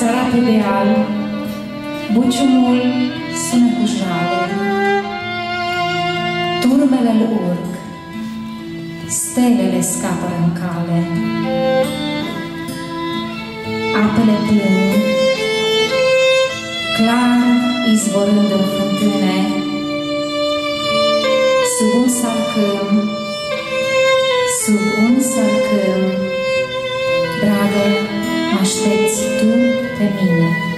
Seara pe deal, buciumul sună cu jale, turmele-l urc, stelele scapă în cale, apele plâng, clar izvorând în fântâne, sub un salcâm, dragă, mă aștepți tu pe mine.